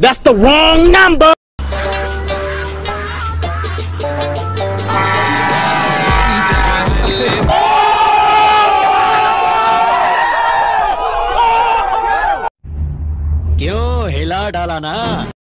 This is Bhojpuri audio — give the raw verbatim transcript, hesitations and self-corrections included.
That's the wrong number. क्यों हिला डाला ना?